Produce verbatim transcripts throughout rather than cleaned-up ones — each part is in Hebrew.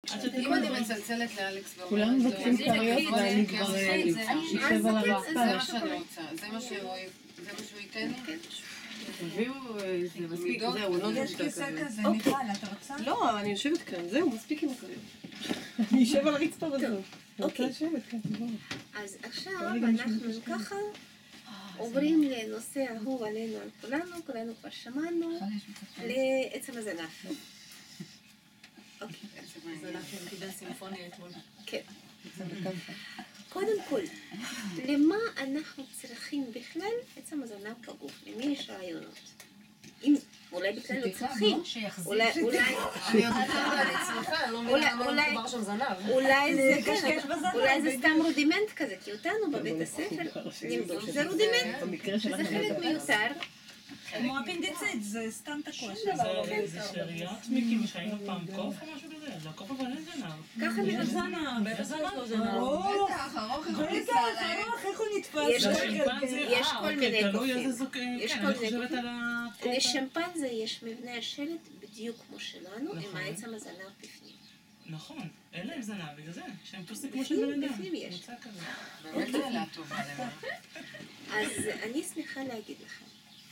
אם אני מצלצלת לאלכס כולם מבקשים קריות ואני כבר יושב על הרצפה. זה מה שאני רוצה, זה מה שהוא ייתן לי? תביאו, זה מספיק, זהו, לא יש כיסא כזה, מיכל, אתה רוצה? לא, אני יושבת כאן, זהו, מספיק עם הקריות. אני יושב על הרצפה וזהו. אוקיי. אז עכשיו אנחנו ככה עוברים לנושא אהוב עלינו על כולנו, כולנו כבר שמענו, לעצם הזנף. אוקיי. זנף עם קידה סימפוניה אתמול. כן. קודם כל, למה אנחנו צריכים בכלל עצם הזנב בגוף? למי יש רעיונות? אם אולי בכלל לא צריכים, אולי, אולי, אני עוד אחרת, אני צריכה, אני לא מבינה למה מדובר שם זנב. אולי זה כן, אולי זה סתם רודימנט כזה, כי אותנו בבית הספר לימדו שזה רודימנט, שזה חלק מיותר. כמו הפינדיציט, זה סתם תקוע. זה שאריות מכאילו שהיינו פעם קוף או משהו כזה? זה הקוף אבל אין זנב. ככה נראה זנב, בטח יש לו זנב. בטח, ארוך, ארוך, איך הוא נתפס? יש כל מיני קופים. יש כל מיני קופים. לשמפנזה יש מבנה השלט בדיוק כמו שלנו, עם העצם הזנב בפנים. נכון, אין להם זנב, בגלל זה, שהם טוסים כמו של בן אדם. בפנים יש. באמת שאלה טובה למה. אז אני שמחה להגיד לכם.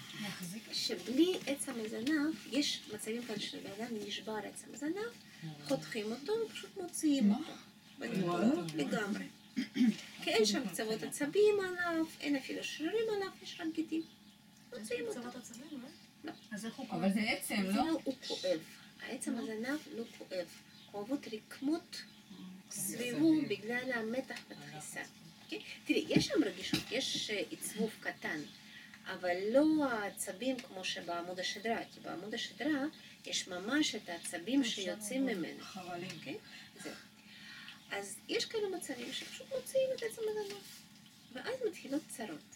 שבלי עצם הזנב, יש מצבים כאלה שלבן אדם נשבר עצם הזנב, חותכים אותו ופשוט מוציאים אותו. לגמרי. כי אין שם קצוות עצבים עליו, אין אפילו שרירים עליו, יש רק גידים. מוציאים אותו. לא. אבל זה עצם, לא? הוא כואב. העצם הזנב לא כואב. כואבות רקמות סביבו בגלל המתח בתחיסה. תראי, יש שם רגישות, יש עצבוב קטן. אבל לא העצבים כמו שבעמוד השדרה, כי בעמוד השדרה יש ממש את העצבים שיוצאים ממנו. חבלים. זהו. אז יש כאלה מצבים שפשוט מוציאים את עצם הזנב, ואז מתחילות צרות.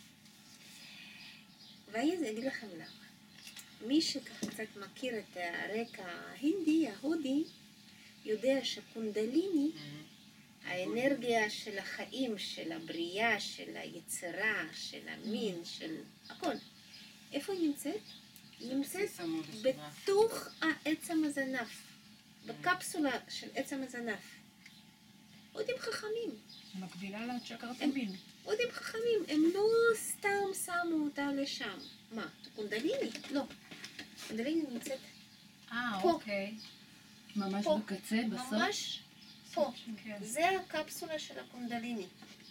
ואני אגיד לכם למה. מי שככה קצת מכיר את הרקע ההינדי, ההודי, יודע שקונדליני, האנרגיה של החיים, של הבריאה, של היצירה, של המין, של הכל. איפה היא נמצאת? היא נמצאת בתוך העצם הזנב, בקפסולה של עצם הזנב. הודים חכמים. מקבילה לצ'קרת המין. הודים חכמים, הם לא סתם שמו אותה לשם. מה? קונדליני? לא. קונדליני נמצאת אה, פה. אוקיי. ממש פה. בקצה, בסוף? ממש פה. זה הקפסולה של הקונדליני.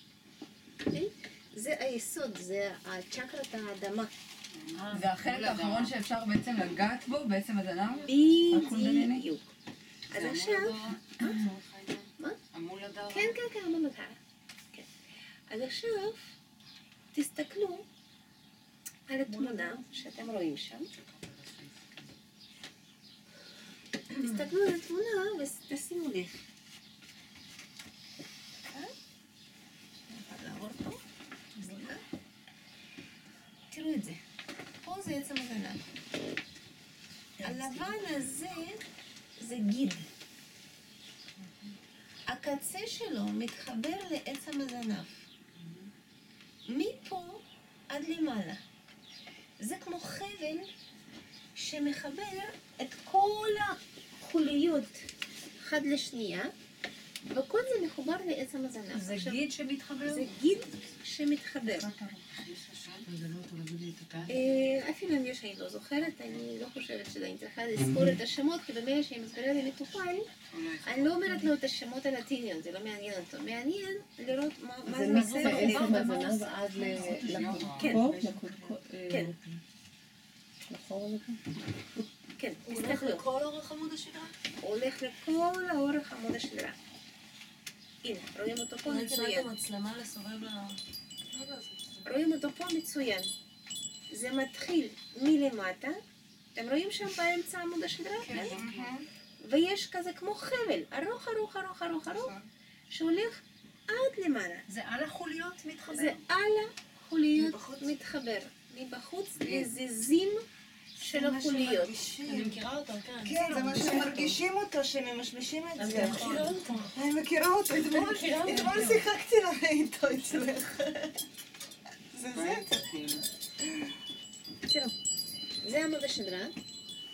זה היסוד, זה הצ'קרת האדמה. זה החלק האחרון שאפשר בעצם לגעת בו, בעצם הזנב? בדיוק. אז עכשיו... מה? המול הדר? כן, כן, כן, המול הדר. אז עכשיו תסתכלו על התמונה שאתם רואים שם. תסתכלו על התמונה ותשימו לב. תראו את זה. פה זה עצם הזנב. הלבן הזה זה גיד. הקצה שלו מתחבר לעצם הזנב. מפה עד למעלה. זה כמו חבל שמחבר את כל החוליות אחד לשנייה, וכל זה מחובר לעצם הזנב. זה גיד שמתחבר? זה גיד שמתחבר. אפילו אם יש, אני לא זוכרת, אני לא חושבת שאני צריכה לזכור את השמות, כי במילא שאני מסבירה למטופל, אני לא אומרת לו את השמות הלטיניים, זה לא מעניין אותו. מעניין לראות מה זה מסר. זה מעצם הזנב עד לקודקוד? כן. לחור לזה? כן, הולך לכל אורך עמוד השדרה? הולך לכל האורך עמוד השדרה. הנה, רואים אותו פה מצוין. מצלמה לסובב ל... רואים אותו פה מצוין. זה מתחיל מלמטה, אתם רואים שם באמצע עמוד השדרה? כן. ויש כזה כמו חבל, ארוך ארוך ארוך ארוך ארוך, שהולך עד למעלה. זה על החוליות מתחבר? זה על החוליות מתחבר. מבחוץ לזיזים של החוליות. אני מכירה אותו, כן. כן, זה מה שמרגישים אותו, שממשמשים את זה. אני מכירה אותו. אני מכירה אותו, אתמול שיחקתי לה איתו אצלך. זה זה? תראו, זה עמוד השדרה,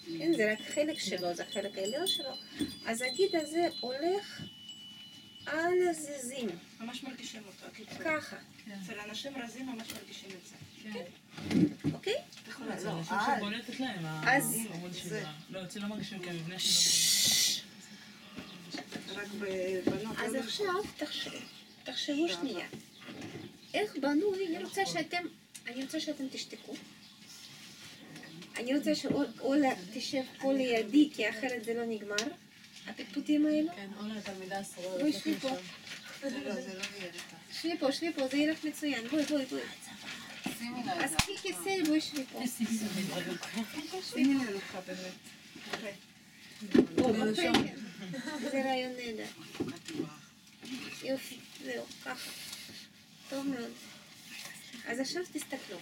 כן, זה רק חלק שלו, זה החלק העליון שלו. אז הגיד הזה הולך על הזיזים, ממש מרגישים אותו, הקיצור. ככה, אצל אנשים רזים ממש מרגישים את זה. אוקיי? זה אנשים שבולטת להם, אז- העמוד שדרה. לא, אצלי לא מרגישים כמבנה של... רק בבנות. אז לא עכשיו תחשבו, תחשבו שנייה. איך בנוי, אני רוצה שאתם, אני רוצה שאתם תשתקו. אני רוצה שאולה תשב פה לידי, כי אחרת זה לא נגמר. הפטפוטים האלו. כן, אולה התלמידה אסורה. בואי שבי פה. לא, זה לא יהיה לך. שבי פה, שבי פה, זה יהיה לך מצוין. בואי, בואי, בואי. שימי לה את אז זה. קחי כיסא, בואי שבי פה. שימי לי לך באמת. או, בפה. זה רעיון נהדר. יופי, זהו, ככה. טוב מאוד. אז עכשיו תסתכלו.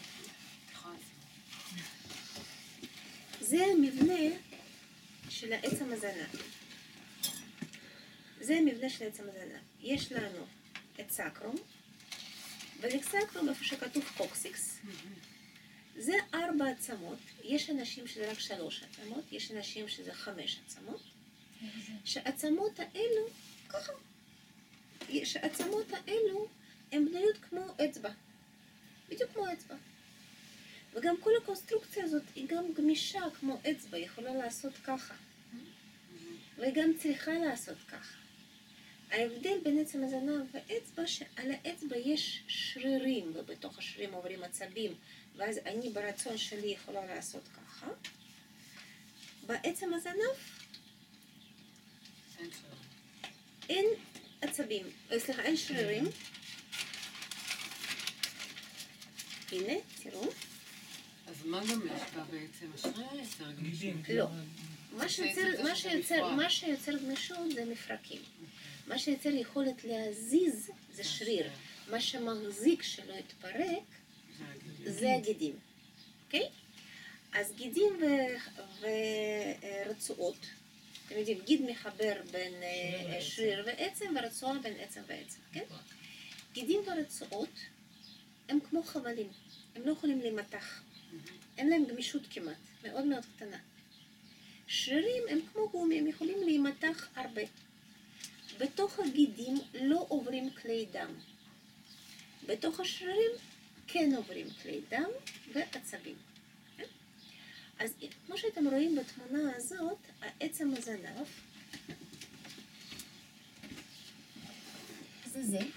זה המבנה של העץ המזנה. זה המבנה של העץ המזנה. יש לנו את סקרום, ולסקרום איפה שכתוב קוקסיקס. זה ארבע עצמות, יש אנשים שזה רק שלוש עצמות, יש אנשים שזה חמש עצמות. שהעצמות האלו, ככה, שהעצמות האלו הן בנויות כמו אצבע. בדיוק כמו אצבע. וגם כל הקונסטרוקציה הזאת היא גם גמישה כמו אצבע, היא יכולה לעשות ככה. והיא גם צריכה לעשות ככה. ההבדל בין עצם הזנב והאצבע, שעל האצבע יש שרירים, ובתוך השרירים עוברים עצבים, ואז אני ברצון שלי יכולה לעשות ככה. בעצם הזנב אין עצבים, סליחה, אין שרירים. הנה, תראו. אז מה גם יש בה בעצם? השרירים יותר גמישים. לא. מה שיוצר, מה שיוצר, מה שיוצר גמישות זה מפרקים. מה שיוצר יכולת להזיז זה שריר. מה שמחזיק שלא יתפרק זה הגידים. אוקיי? אז גידים ורצועות. אתם יודעים, גיד מחבר בין שריר ועצם ורצועה בין עצם ועצם. כן? גידים ורצועות הם כמו חבלים. הם לא יכולים להימתח. אין להם גמישות כמעט. מאוד מאוד קטנה. שרירים הם כמו גומי, הם יכולים להימתח הרבה. בתוך הגידים לא עוברים כלי דם. בתוך השרירים כן עוברים כלי דם ועצבים. אז כמו שאתם רואים בתמונה הזאת, העצם הזנב, זה זה,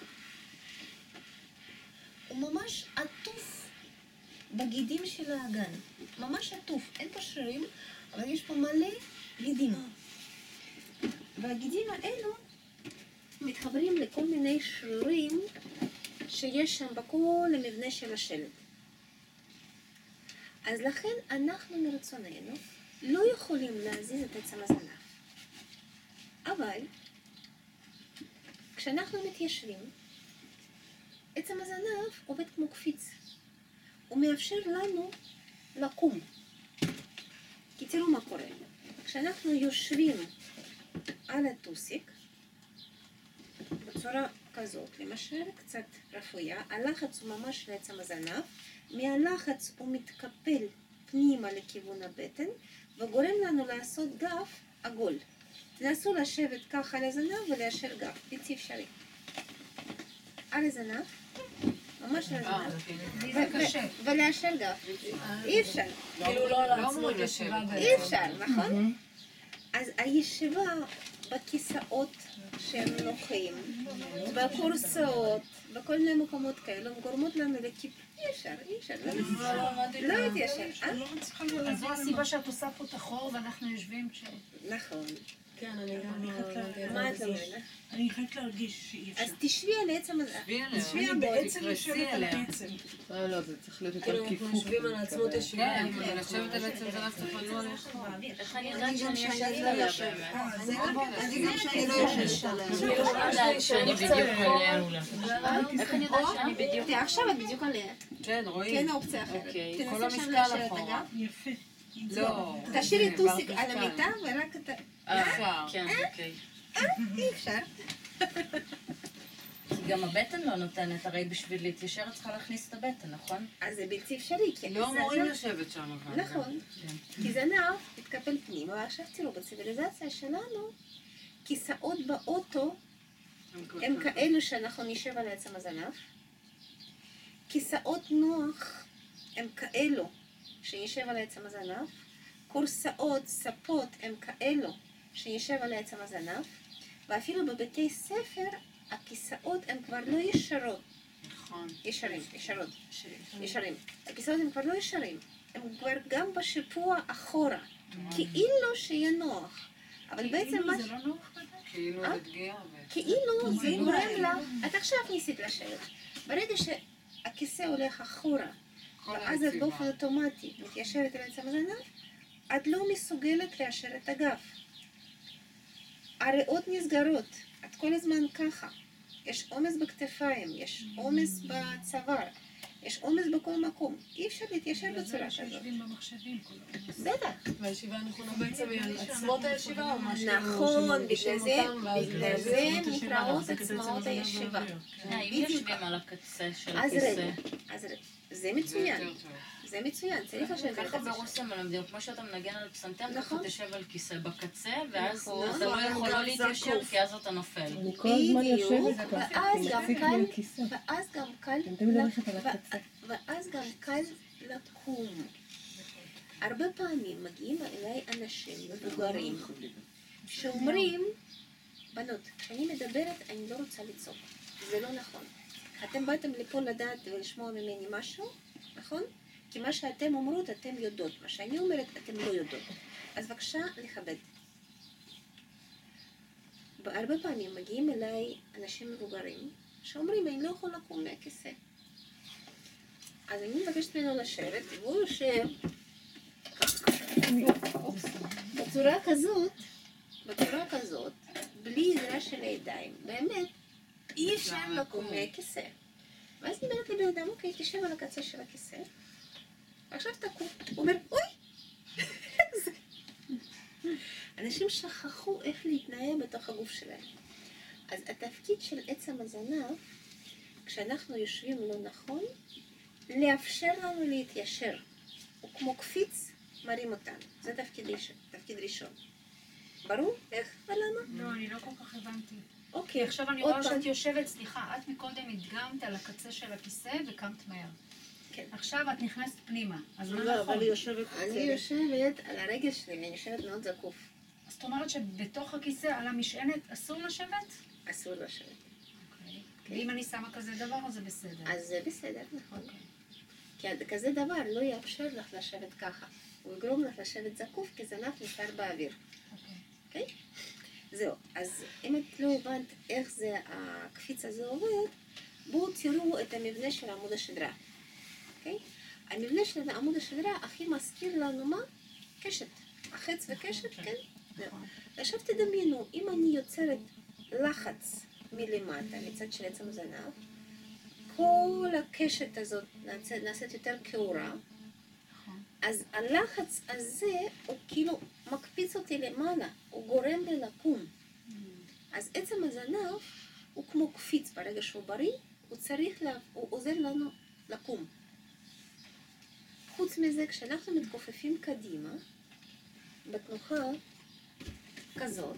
הוא ממש עטוף בגידים של האגן. ממש עטוף, אין פה שרירים, אבל יש פה מלא גידים. והגידים האלו מתחברים לכל מיני שרירים שיש שם בכל המבנה של השלד. אז לכן אנחנו מרצוננו לא יכולים להזיז את עצם הזנב. אבל כשאנחנו מתיישבים, עצם הזנב עובד כמו קפיץ. הוא מאפשר לנו לקום. כי תראו מה קורה. כשאנחנו יושבים על הטוסיק, בצורה כזאת, למשל, קצת רפויה, הלחץ הוא ממש לעצם הזנב, מהלחץ הוא מתקפל פנימה לכיוון הבטן, וגורם לנו לעשות גב עגול. תנסו לשבת ככה על הזנב וליישר גב, בלתי אפשרי. על הזנב, ממש על הזנב, זה קשה. וליישר גב. אי אפשר. כאילו לא לעצמו ישיבה אי אפשר, נכון? אז הישיבה בכיסאות שהם נוחים, בקורסאות, בכל מיני מקומות כאלו, גורמות לנו לכיפ... אי אפשר, אי אפשר, לא מתיישר. אז זו הסיבה שאת עושה פה את החור ואנחנו יושבים כש... נכון. כן, אני גם לא הבנתי. מה את לא מבינה? אני חייבת להרגיש שאי אפשר. אז תשבי על עצם... תשבי עליה. תשבי על בעצם תקרסי יושבת על עליה. העצם. לא, לא, זה צריך להיות יותר כאילו אנחנו כיפוף. יושבים על עצמות ישיבה. כן, אם לשבת על עצם זנב צריך לנוע לך. איך אני יודעת שאני יושבת עליה באמת? אני גם שאני לא יושבת עליה. שאני בדיוק עליה. איך אני יודעת שאני בדיוק... תראה, עכשיו את בדיוק עליה. כן, רואים. כן האופציה אחרת. אוקיי, כל תנסי שם המשקל להשאיר את אחורה. הגב. יפה. לא. תשאירי כבר טוסיק על משקל. המיטה ורק את ה... אפשר. כן, אוקיי. אי אפשר. כי גם הבטן לא נותנת, הרי בשביל להתיישר את צריכה להכניס את הבטן, נכון? אז זה בלתי אפשרי, כי לא הזנב- אמורים לשבת שם אבל. נכון, כי זנב מתקפל פנימה, ועכשיו תראו, בציוויליזציה שלנו, כיסאות באוטו הם כאלו שאנחנו נשב על עצם הזנב, כיסאות נוח הם כאלו שנשב על עצם הזנב, כורסאות, ספות הם כאלו שנשב על עצם הזנב, ואפילו בבתי ספר הכיסאות הם כבר לא ישרות, נכון. ישרים, ישרות, ישרים. הכיסאות הם כבר לא ישרים, הם כבר גם בשיפוע אחורה, כאילו שיהיה נוח. אבל בעצם מה... זה לא נוח כזה? כאילו אה? זה פגיעה. ו- כאילו זה גורם לה... את עכשיו ניסית לשבת. ברגע שהכיסא הולך אחורה, כל ואז את היציבה. באופן אוטומטי מתיישרת על עצם הזנב, את לא מסוגלת ליישר את הגב. הריאות נסגרות, את כל הזמן ככה. יש עומס בכתפיים, יש עומס בצוואר, יש עומס בכל מקום. אי אפשר להתיישר בצורה כזאת. שיושבים במחשבים כל העומס. בטח. והישיבה הנכונה בעצם היא על עצמות הישיבה או משהו? נכון, בגלל זה, בגלל זה עצמות הישיבה, נקראות להחזיק את עצם עצמאות הזנב הישיבה. באוויר. אה, אם בדיוק. יושבים על הקצה של אז הכיסא. רגע, אז רגע. זה זה מצוין, יותר טוב. זה מצוין, צריך לשבת ככה בקצה. ברוסיה מלמדים, כמו שאתה מנגן על פסנתר, ככה נכון. תשב על כיסא בקצה, ואז נכון. אתה לא יכול לא גם להתיישר, זקוף. כי אז אתה נופל. אני כל הזמן בדיוק, יושבת ככה, ואז כי גם מחזיק קל, לי הכיסא. ואז גם קל, אני תמיד ל- הולכת על ו- הקצה. ואז גם קל לקום. הרבה פעמים מגיעים אליי אנשים מבוגרים שאומרים, בנות, כשאני מדברת אני לא רוצה לצעוק, זה לא נכון. אתם באתם לפה לדעת ולשמוע ממני משהו, נכון? כי מה שאתם אומרות אתם יודעות, מה שאני אומרת אתם לא יודעות. אז בבקשה לכבד. הרבה פעמים מגיעים אליי אנשים מבוגרים שאומרים אני לא יכול לקום מהכיסא. אז אני מבקשת ממנו לשבת, והוא יושב בצורה כזאת, בצורה כזאת, בלי עזרה של הידיים, באמת, אי אפשר לקום מהכיסא. ואז אני אומרת לבן אדם, אוקיי, תשב על הקצה של הכיסא, ועכשיו תקום. הוא אומר, אוי! אנשים שכחו איך להתנהל בתוך הגוף שלהם. אז התפקיד של עצם הזנב, כשאנחנו יושבים לא נכון, לאפשר לנו להתיישר. הוא כמו קפיץ, מרים אותנו. זה תפקיד ראשון. תפקיד ראשון. ברור? איך ולמה? לא, אני לא כל כך הבנתי. אוקיי, עכשיו אני עוד רואה פעם. שאת יושבת, סליחה, את מקודם הדגמת על הקצה של הכיסא וקמת מהר. כן. עכשיו את נכנסת פנימה, אז מה לא, נכון? אבל היא יושבת אני יושבת על הרגל שלי, ואני יושבת מאוד זקוף. אז זאת אומרת שבתוך הכיסא, על המשענת, אסור לשבת? אסור לשבת. אוקיי. ואם אני שמה כזה דבר, אז זה בסדר. אז זה בסדר, נכון. אוקיי. כי כזה דבר לא יאפשר לך לשבת ככה. הוא יגרום לך לשבת זקוף, כי זנב נשאר באוויר. אוקיי. זהו, אז אם את לא הבנת איך זה, הקפיץ הזה עובד, בואו תראו את המבנה של עמוד השדרה. אוקיי? המבנה של עמוד השדרה הכי מזכיר לנו מה? קשת. החץ וקשת, כן? זהו. עכשיו תדמיינו, אם אני יוצרת לחץ מלמטה, מצד של עצם הזנב, כל הקשת הזאת נעשית, נעשית יותר כאורה, אז הלחץ הזה הוא כאילו מקפיץ אותי למעלה, הוא גורם לי לקום. אז עצם הזנב הוא כמו קפיץ, ברגע שהוא בריא, הוא צריך, לה, הוא עוזר לנו לקום. חוץ מזה, כשאנחנו מתכופפים קדימה, בתנוחה כזאת,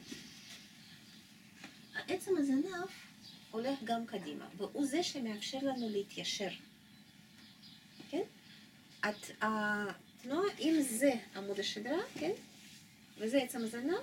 העצם הזנב הולך גם קדימה, והוא זה שמאפשר לנו להתיישר. כן? את, התנועה, אם זה עמוד השדרה, כן? וזה עצם הזנב,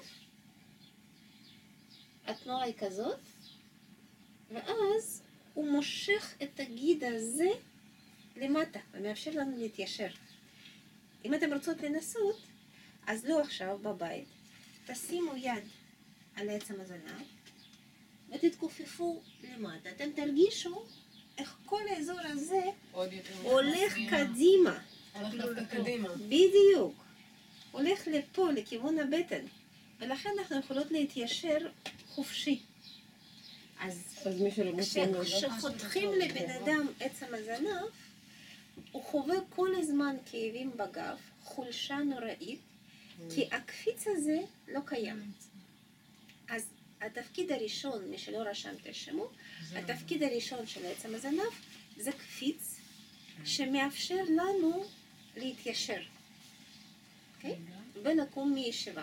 התנועה היא כזאת, ואז הוא מושך את הגיד הזה למטה, ומאפשר לנו להתיישר. אם אתם רוצות לנסות, אז לא עכשיו בבית, תשימו יד על עצם הזנב, ותתכופפו למטה. אתם תרגישו איך כל האזור הזה עוד יותר. הולך קדימה. הולך דווקא קדימה. בדיוק. הולך לפה, לכיוון הבטן. ולכן אנחנו יכולות להתיישר חופשי. אז אז מי שלא מוצאים לו, כשחותכים לבן אדם עצם הזנב, הוא חווה כל הזמן כאבים בגב, חולשה נוראית, כי הקפיץ הזה לא קיים. אז התפקיד הראשון, מי שלא רשם תרשמו, התפקיד הראשון של עצם הזנב זה קפיץ שמאפשר לנו להתיישר, אוקיי? ולקום מישיבה.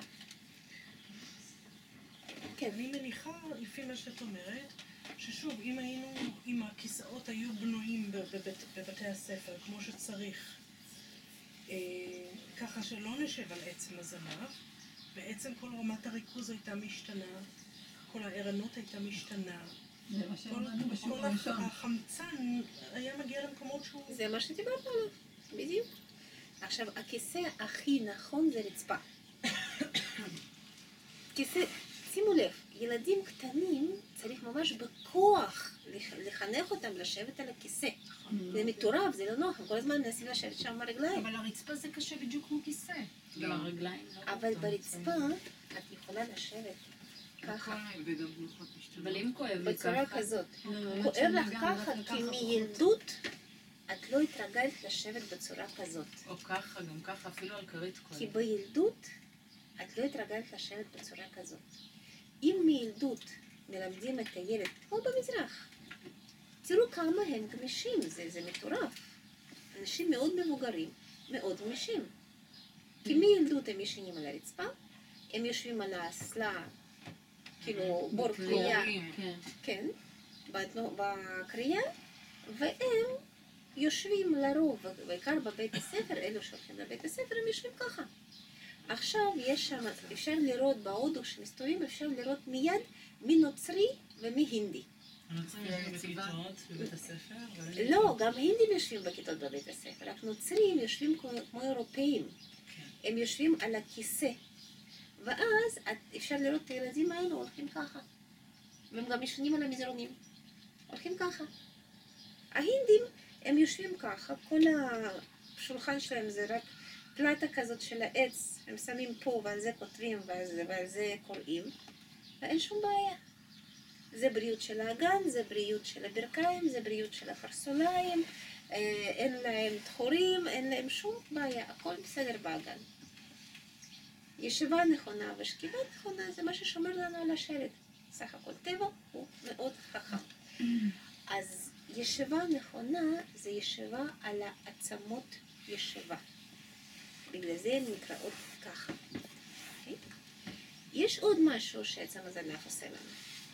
כן. אני מניחה, לפי מה שאת אומרת, ששוב, אם היינו, אם הכיסאות היו בנויים בבית, בבתי הספר, כמו שצריך, אה, ככה שלא נשב על עצם הזנב, בעצם כל רמת הריכוז הייתה משתנה, כל הערנות הייתה משתנה, זה מה כל, שאמרנו בשיעור כל הראשון. החמצן היה מגיע למקומות שהוא... זה מה שדיברנו עליו, בדיוק. עכשיו, הכיסא הכי נכון זה רצפה. כיסא, שימו לב, ילדים קטנים צריך ממש בכוח לחנך אותם לשבת על הכיסא. זה מטורף, זה לא נוח, הם כל הזמן מנסים לשבת שם ברגליים. אבל הרצפה זה קשה בדיוק כמו כיסא. גם הרגליים. אבל ברצפה את יכולה לשבת ככה, אבל אם כואב לי בצורה ככה, כזאת. כואב לך ככה, כי מילדות את לא התרגלת לשבת בצורה כזאת. או ככה, גם ככה, אפילו על כרית כואב. כי בילדות את לא התרגלת לשבת בצורה כזאת. אם מילדות מלמדים את הילד, כמו במזרח, תראו כמה הם גמישים, זה, זה מטורף. אנשים מאוד מבוגרים, מאוד גמישים. כי מילדות הם ישנים על הרצפה, הם יושבים על האסלה, כאילו בור קריאה, כן, בקריאה, והם יושבים לרוב, בעיקר בבית הספר, אלו שהולכים לבית הספר, הם יושבים ככה. עכשיו יש שם, אפשר לראות בהודו שמסתובבים, אפשר לראות מיד מי נוצרי ומי הינדי. הנוצרים יושבים בכיתות בבית הספר? לא, גם הינדים יושבים בכיתות בבית הספר, רק נוצרים יושבים כמו אירופאים. הם יושבים על הכיסא. ואז אפשר לראות את הילדים האלו הולכים ככה. והם גם ישנים על המזרונים. הולכים ככה. ההינדים הם יושבים ככה, כל השולחן שלהם זה רק פלטה כזאת של העץ, הם שמים פה ועל זה כותבים ועל זה קוראים, ואין שום בעיה. זה בריאות של האגן, זה בריאות של הברכיים, זה בריאות של החרסוליים, אין להם דחורים, אין להם שום בעיה, הכל בסדר באגן. ישיבה נכונה ושכיבה נכונה זה מה ששומר לנו על השלט. סך הכל טבע הוא מאוד חכם. אז ישיבה נכונה זה ישיבה על העצמות ישיבה. בגלל זה הן נקראות ככה. Okay? יש עוד משהו שעצם הזנף עושה לנו.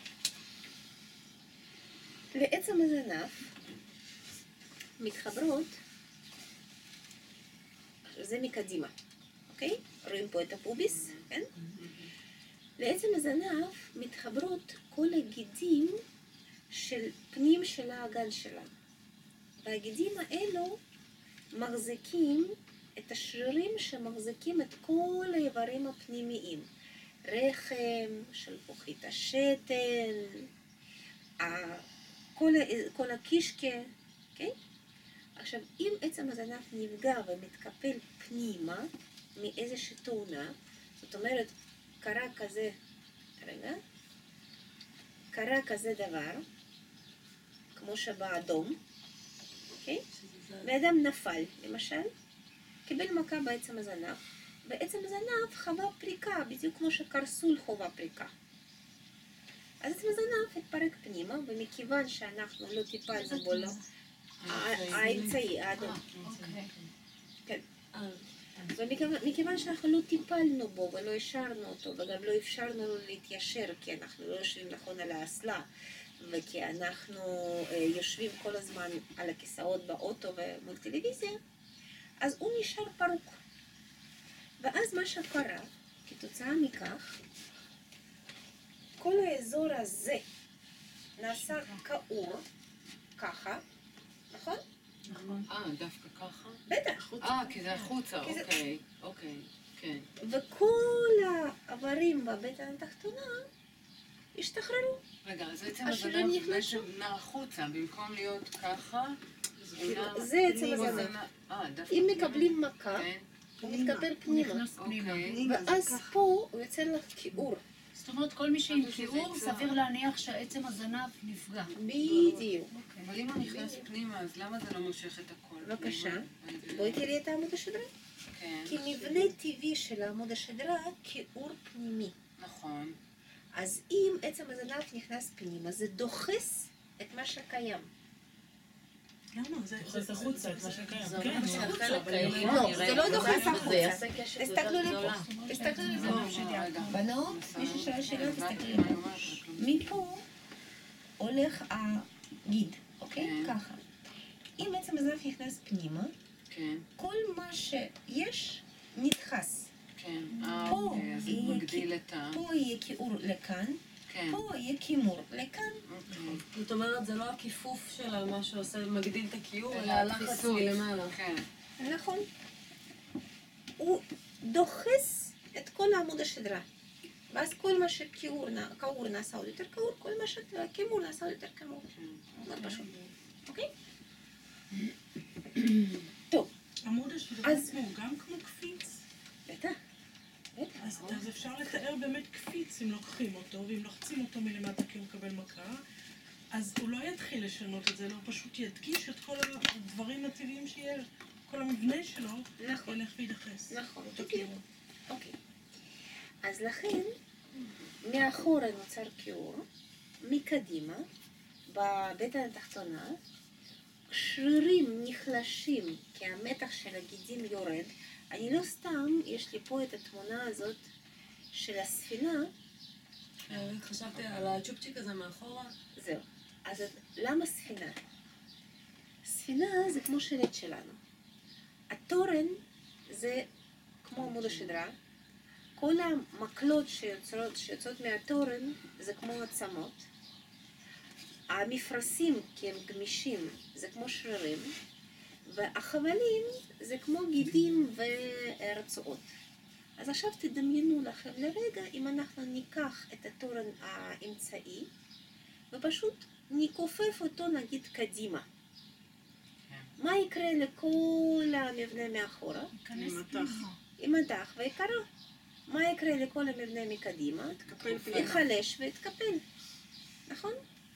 לעצם הזנף מתחברות, זה מקדימה. אוקיי? רואים פה את הפוביס, כן? לעצם הזנף מתחברות כל הגידים של פנים של האגן שלנו. והגידים האלו מחזיקים את השרירים שמחזיקים את כל האיברים הפנימיים. רחם, שלפוחית השתן, כל, כל הקישקה, אוקיי? עכשיו, אם עצם הזנף נפגע ומתקפל פנימה, מאיזושהי תאונה, זאת אומרת, קרה כזה, רגע, קרה כזה דבר, כמו שבאדום, אוקיי? ואדם נפל, למשל, קיבל מכה בעצם הזנב, בעצם הזנב חווה פריקה, בדיוק כמו שקרסול חווה פריקה. אז עצם הזנב התפרק פנימה, ומכיוון שאנחנו לא טיפלנו בו, לא, האמצעי, האדום. כן. ומכיוון שאנחנו לא טיפלנו בו ולא השארנו אותו וגם לא אפשרנו לו להתיישר כי אנחנו לא יושבים נכון על האסלה וכי אנחנו יושבים כל הזמן על הכיסאות באוטו ומול טלוויזיה, אז הוא נשאר פרוק. ואז מה שקרה, כתוצאה מכך, כל האזור הזה נעשה כאור, ככה, נכון? אה, דווקא ככה? בטח. אה, כי זה החוצה, כי זה- אוקיי, אוקיי, כן. וכל האיברים בבטן התחתונה השתחררו. רגע, אז עצם השרירים הזנב נכנסו. בעצם נע החוצה, במקום להיות ככה, הוא נע... זה עצם פנימה, הזנב. זה נע- אה, דווקא אם פנימה. מקבלים מכה, כן, הוא מתקפל פנימה. אוקיי. ואז פה הוא יוצר לך כיעור. זאת אומרת, כל מי שעם שזה כיעור, אצלו. סביר להניח שעצם הזנב נפגע. בדיוק. אבל אם הוא נכנס פנימה, אז למה זה לא מושך את הכל? בבקשה. פנימה? בואי תראי את העמוד השדרה. כן, כי מבנה טבעי של עמוד השדרה, כיעור פנימי. נכון. אז אם עצם הזנב נכנס פנימה, זה דוחס את מה שקיים. למה? זה דוחס החוצה את מה שקיים. זה כן, אומר זה שהחלק החוצה, אבל העליון לא, לא, זה לא ירד. דוחס זה החוצה. יעשה קשת יותר תסתכלו גדולה. לפה, תסתכלו לזה. רגע. בנות, מי ששואל שאלות, תסתכלי מה לפה. היא אומרת? מפה הולך הגיד, אוקיי? כן. ככה. אם עצם הזנב נכנס פנימה, כן, כל מה שיש נדחס. כן. אה, פה אוקיי, אז זה יהיה מגדיל את ה... פה יהיה כיעור לכאן, כן. פה יהיה כימור לכאן. אוקיי. זאת אומרת, זה לא הכיפוף של מה שעושה, מגדיל את הכיור, אלא אלא הלחץ התפיסות. מלמעלה. כן. נכון. הוא דוחס את כל העמוד השדרה. ואז כל מה שכיעור נ- נעשה עוד יותר כיעור, כל מה שכימור נעשה עוד יותר כימור. מאוד פשוט. אוקיי? טוב, עמוד השדרה אז- עצמו הוא גם כמו קפיץ? בטח. בטח. אז, אז אפשר לתאר באמת קפיץ אם לוקחים אותו, ואם לוחצים אותו מלמטה כי הוא מקבל מכה, אז הוא לא יתחיל לשנות את זה, אלא הוא פשוט ידגיש את כל הדברים הטבעיים שיש, כל המבנה שלו נכון. ילך וידחס. נכון, אותו בדיוק. כיוון. אוקיי. אז לכן, מאחורה נוצר כיעור, מקדימה, בבטן התחתונה, שרירים נחלשים כי המתח של הגידים יורד. אני לא סתם, יש לי פה את התמונה הזאת של הספינה, חשבתי על הצ'ופצ'יק הזה מאחורה. זהו. אז למה ספינה? ספינה זה כמו שלט שלנו. התורן זה כמו עמוד השדרה. כל המקלות שיוצרות, שיוצאות מהתורן זה כמו עצמות. המפרשים, כי הם גמישים, זה כמו שרירים. והחבלים זה כמו גידים ורצועות. אז עכשיו תדמיינו לכם לרגע אם אנחנו ניקח את התורן האמצעי ופשוט נכופף אותו נגיד קדימה. מה יקרה לכל המבנה מאחורה? עם מתח ויקרה. מה יקרה לכל המבנה מקדימה? ייחלש ויתקפל. נכון?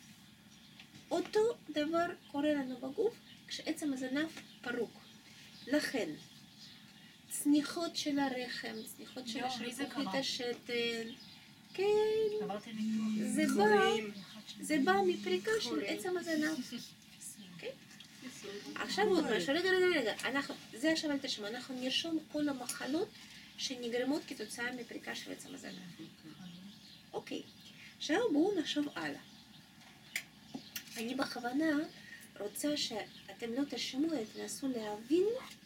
אותו דבר קורה לנו בגוף כשעצם הזנב פרוק. לכן, צניחות של הרחם, צניחות של השלפוחית השתן, כן, זה בא, זה בא מפריקה של עצם הזנב. אוקיי? עכשיו עוד משהו, רגע, רגע, רגע, אנחנו, זה עכשיו אל תשמע, אנחנו נרשום כל המחלות שנגרמות כתוצאה מפריקה של עצם הזנב. אוקיי, עכשיו בואו נחשוב הלאה. אני בכוונה רוצה שאתם לא תשמעו, תנסו להבין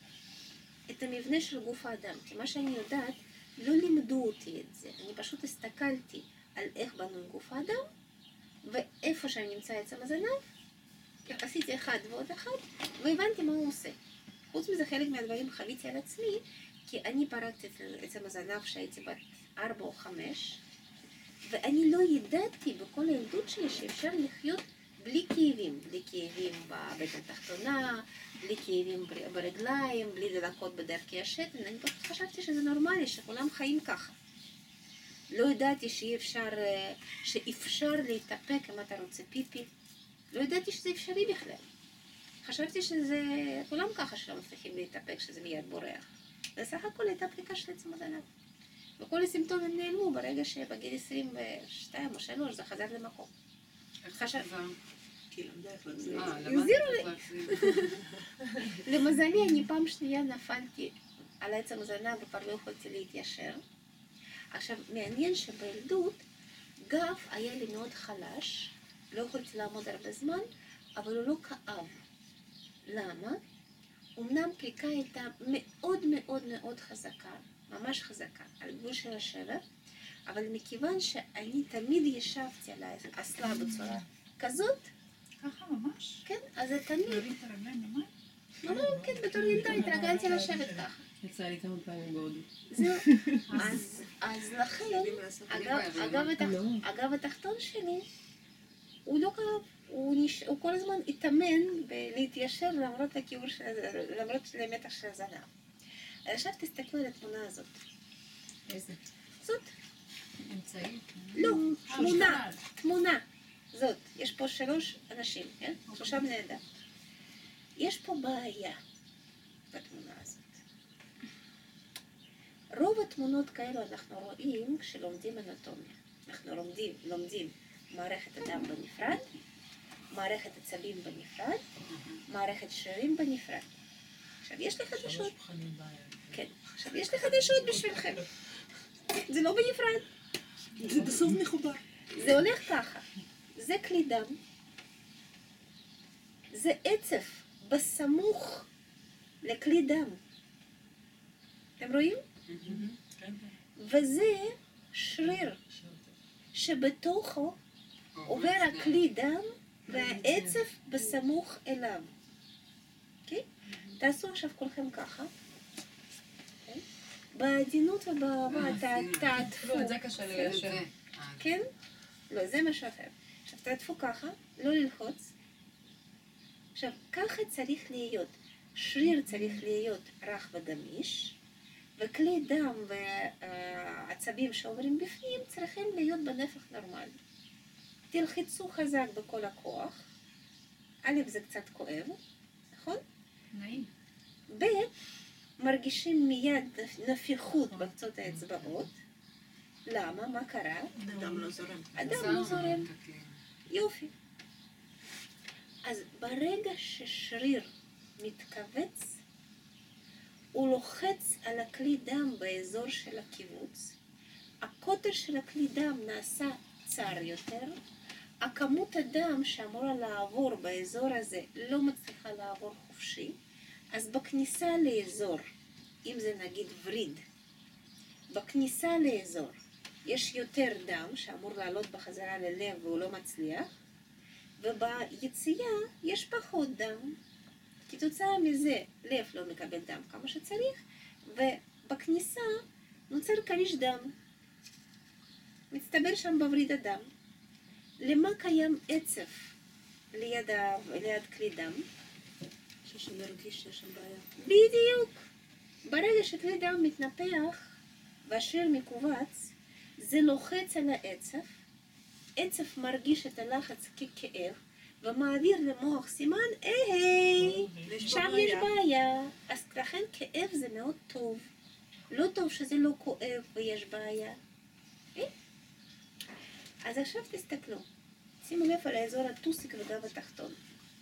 את המבנה של גוף האדם. כי מה שאני יודעת, לא לימדו אותי את זה. אני פשוט הסתכלתי על איך בנוי גוף האדם, ואיפה שאני נמצא עצם הזנב, עשיתי אחד ועוד אחד, והבנתי מה הוא עושה. חוץ מזה, חלק מהדברים חוויתי על עצמי, כי אני פרקתי את עצם הזנב שהייתי בת ארבע או חמש, ואני לא ידעתי בכל הילדות שלי שאפשר לחיות בלי כאבים, בלי כאבים בבטן התחתונה, בלי כאבים ברגליים, בלי דלקות בדרכי השתן. אני פשוט חשבתי שזה נורמלי, שכולם חיים ככה. לא ידעתי שאי אפשר, שאפשר להתאפק אם אתה רוצה פיפי. לא ידעתי שזה אפשרי בכלל. חשבתי שזה, כולם ככה שלא מצליחים להתאפק, שזה מיד בורח. בסך הכל הייתה פריקה של עצם הזנב. וכל הסימפטומים נעלמו ברגע שבגיל עשרים ושתיים או שלוש זה חזר למקום. חשב... הזהירו לי. למזלי, אני פעם שנייה נפלתי על עצם הזנב וכבר לא יכולתי להתיישר. עכשיו, מעניין שבילדות גב היה לי מאוד חלש, לא יכולתי לעמוד הרבה זמן, אבל הוא לא כאב. למה? אמנם פריקה הייתה מאוד מאוד מאוד חזקה, ממש חזקה, על גבול של השבר, אבל מכיוון שאני תמיד ישבתי על האסלה בצורה כזאת, ככה ממש? כן, אז זה תמיד, להביא את הרגליים ממש? ממש, כן, בתור ילדה התרגלתי לשבת ככה. יצא לי כמה פעמים בהודו. זהו, אז, אז לכן, הגב, הגב, התח... הגב התחתון שלי, הוא לא כאב, הוא, נש... הוא כל הזמן התאמן להתיישר למרות הכיעור של הזנב, למרות המתח של הזנב. אז עכשיו תסתכלו על התמונה הזאת. איזה? זאת. אמצעית? לא, תמונה, תמונה. זאת, יש פה שלוש אנשים, כן? שלושה בני אדם. יש פה בעיה בתמונה הזאת. רוב התמונות כאלו אנחנו רואים כשלומדים אנטומיה. אנחנו לומדים, לומדים מערכת הדם בנפרד, מערכת עצבים בנפרד, מערכת שרירים בנפרד. עכשיו יש לי חדשות. כן, עכשיו יש לי חדשות בשבילכם. זה לא בנפרד. זה בסוף מחובר. זה הולך ככה. זה כלי דם. זה עצב בסמוך לכלי דם. אתם רואים? וזה שריר שבתוכו עובר הכלי דם והעצב בסמוך אליו. אוקיי? תעשו עכשיו כולכם ככה. בעדינות ובאהבה תעטפו. לא, את זה קשה לי ליישר. כן? לא, זה משהו אחר. עכשיו תעטפו ככה, לא ללחוץ. עכשיו, ככה צריך להיות. שריר צריך להיות רך וגמיש, וכלי דם והעצבים שעוברים בפנים צריכים להיות בנפח נורמלי. תלחיצו חזק בכל הכוח. א', זה קצת כואב, נכון? נעים. ב', מרגישים מיד נפיחות בקצות האצבעות. למה? מה קרה? הדם לא זורם. הדם לא זורם. יופי. אז ברגע ששריר מתכווץ, הוא לוחץ על הכלי דם באזור של הקיבוץ, הקוטר של הכלי דם נעשה צר יותר, הכמות הדם שאמורה לעבור באזור הזה לא מצליחה לעבור חופשי, אז בכניסה לאזור, אם זה נגיד וריד, בכניסה לאזור יש יותר דם שאמור לעלות בחזרה ללב והוא לא מצליח, וביציאה יש פחות דם. כתוצאה מזה לב לא מקבל דם כמה שצריך, ובכניסה נוצר קריש דם. מצטבר שם בווריד הדם. למה קיים עצב ליד, ה... ליד כלי דם? שמרגיש שיש שם בעיה. בדיוק. ברגע שכלי דם מתנפח והשריר מכווץ, זה לוחץ על העצב, עצב מרגיש את הלחץ ככאב, ומעביר למוח סימן, היי, שם יש בעיה. אז לכן כאב זה מאוד טוב. לא טוב שזה לא כואב ויש בעיה. אז עכשיו תסתכלו. שימו לב על האזור הטוסיק וגב התחתון.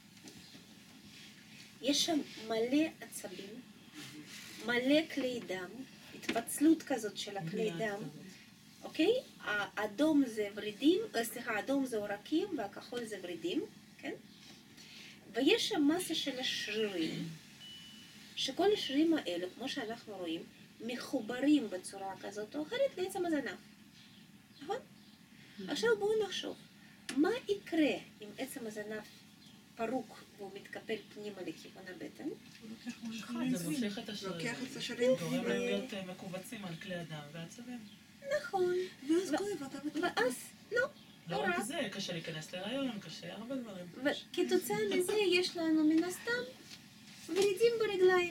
יש שם מלא עצבים, מלא כלי דם, התפצלות כזאת של הכלי דם. אוקיי? האדום זה ורידים, סליחה, האדום זה עורקים והכחול זה ורידים, כן? ויש שם מסה של השרירים, שכל השרירים האלה, כמו שאנחנו רואים, מחוברים בצורה כזאת או אחרת לעצם הזנב. נכון? עכשיו בואו נחשוב, מה יקרה אם עצם הזנב פרוק והוא מתקפל פנימה לכיוון הבטן? זה מושך את השרירים. לוקח את השרירים. גורם להם להיות מכווצים על כלי הדם והעצבים. נכון. ואז כואב, אתה בטח. ואז, לא, לא לא רק רק. זה, קשה להיכנס להיריון, קשה הרבה דברים. וכתוצאה מזה יש לנו מן הסתם ורידים ברגליים.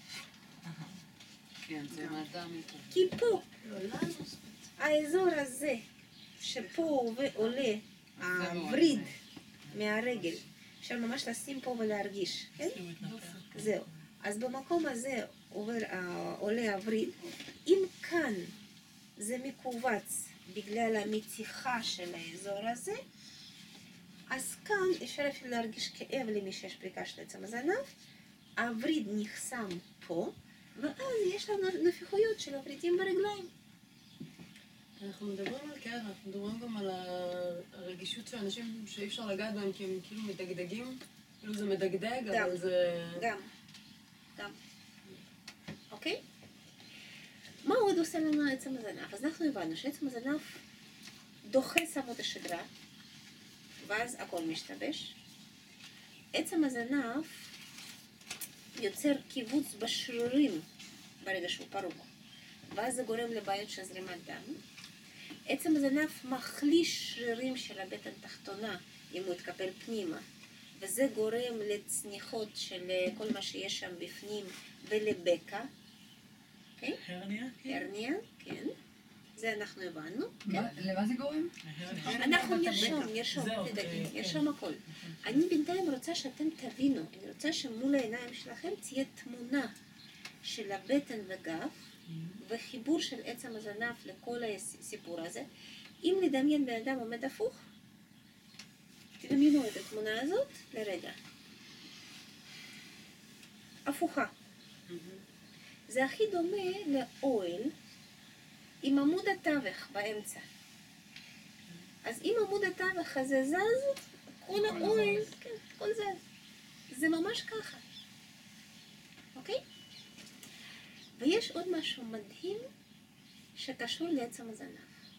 כן, זה מהדם איתו. כי פה, האזור הזה, שפה עולה הווריד מהרגל, אפשר ממש לשים פה ולהרגיש, כן? זהו. אז במקום הזה עובר, עולה הווריד. אם כאן זה מכווץ בגלל המתיחה של האזור הזה, אז כאן אפשר אפילו להרגיש כאב למי שיש פריקה של עצם הזנב, הווריד נחסם פה, ואז יש לנו נפיחויות של הוורידים ברגליים. אנחנו מדברים על כאב, אנחנו מדברים גם על הרגישות של אנשים שאי אפשר לגעת בהם כי הם כאילו מדגדגים, כאילו זה מדגדג, אבל זה... גם, גם. אוקיי? מה עוד עושה לנו עצם הזנב? אז אנחנו הבנו שעצם הזנב דוחס עמוד השדרה, ואז הכל משתבש. עצם הזנב יוצר קיבוץ בשרירים ברגע שהוא פרוק, ואז זה גורם לבעיות של זרימת דם. עצם הזנב מחליש שרירים של הבטן תחתונה אם הוא יתקפל פנימה, וזה גורם לצניחות של כל מה שיש שם בפנים ולבקע. אוקיי? הרניה? הרניה, כן. זה אנחנו הבנו. למה זה גורם? אנחנו נרשום, נרשום, זהו, תדאגי, כן. נרשום הכל. אני בינתיים רוצה שאתם תבינו, אני רוצה שמול העיניים שלכם תהיה תמונה של הבטן וגב, וחיבור של עצם הזנב לכל הסיפור הזה. אם נדמיין בן אדם עומד הפוך, תדמיינו את התמונה הזאת לרגע. הפוכה. זה הכי דומה לאוהל עם עמוד התווך באמצע. אז אם עמוד התווך הזה זז, כל האוהל, כן, כל זז. זה ממש ככה. אוקיי? ויש עוד משהו מדהים שקשור לעצם הזנב.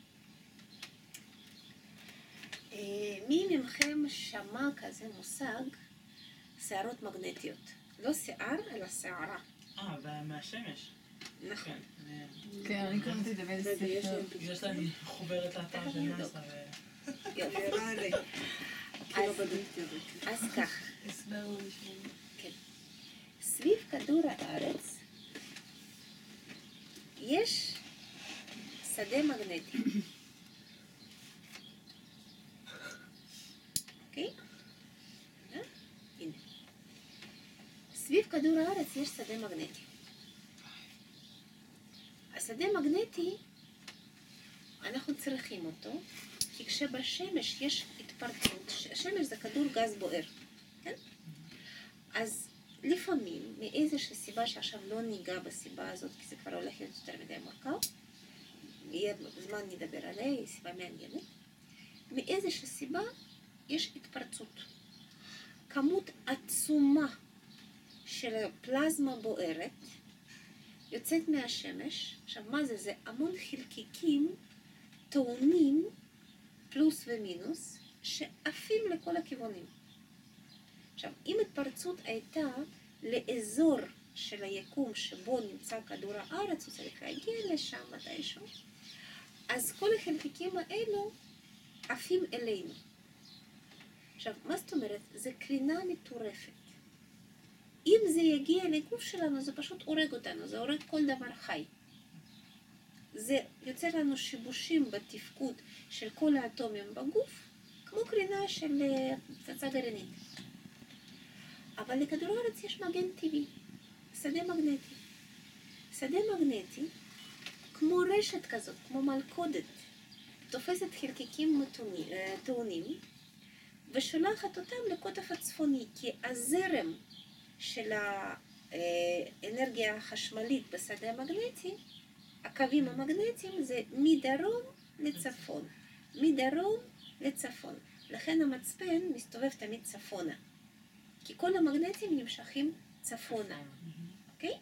מי מכם שמע כזה מושג שערות מגנטיות? לא שיער, אלא שערה. אה, מהשמש. נכון. כן, אני קראתי את זה באיזה ספר. יש לי חוברת לאתר של נאסא. יופי. אז- אז ככה, הסבר לא נשמע. כן. סביב כדור הארץ יש שדה מגנטי. אוקיי? אה? הנה. סביב כדור הארץ יש שדה מגנטי. השדה מגנטי, אנחנו צריכים אותו, כי כשבשמש יש התפרצות, השמש זה כדור גז בוער, כן? אז לפעמים, מאיזושהי סיבה שעכשיו לא ניגע בסיבה הזאת, כי זה כבר הולך להיות יותר מדי מורכב, יהיה זמן נדבר עליה, היא סיבה מעניינת, מאיזושהי סיבה יש התפרצות. כמות עצומה של פלזמה בוערת יוצאת מהשמש. עכשיו, מה זה? זה המון חלקיקים טעונים, פלוס ומינוס, שעפים לכל הכיוונים. עכשיו, אם התפרצות הייתה לאזור של היקום שבו נמצא כדור הארץ, הוא צריך להגיע לשם מתישהו, אז כל החלקיקים האלו עפים אלינו. עכשיו, מה זאת אומרת? זה קרינה מטורפת. אם זה יגיע לגוף שלנו, זה פשוט הורג אותנו, זה הורג כל דבר חי. זה יוצר לנו שיבושים בתפקוד של כל האטומים בגוף, כמו קרינה של פצצה גרעינית. אבל לכדור הארץ יש מגן טבעי, שדה מגנטי. שדה מגנטי, כמו רשת כזאת, כמו מלכודת, תופסת חלקיקים טעונים, ושולחת אותם לקוטב הצפוני, כי הזרם של האנרגיה החשמלית בשדה המגנטי, הקווים המגנטיים זה מדרום לצפון, מדרום לצפון. לכן המצפן מסתובב תמיד צפונה, כי כל המגנטים נמשכים צפונה, אוקיי?